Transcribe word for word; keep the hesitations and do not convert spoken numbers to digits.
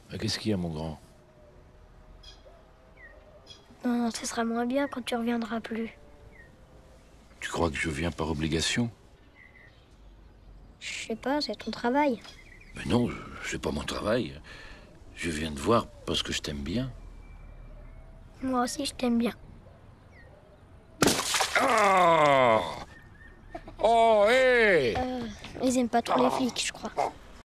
Ah, qu'est-ce qu'il y a, mon grand? Non, ce sera moins bien quand tu reviendras plus. Tu crois que je viens par obligation? Je sais pas, c'est ton travail. Mais non, c'est pas mon travail. Je viens te voir parce que je t'aime bien. Moi aussi, je t'aime bien. Oh! Oh, hé! Euh, ils aiment pas trop les flics, je crois.